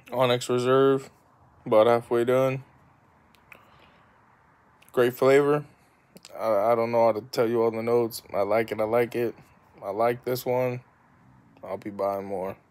Onyx Reserve, about halfway done. Great flavor. I don't know how to tell you all the notes. I like it. I like this one. I'll be buying more.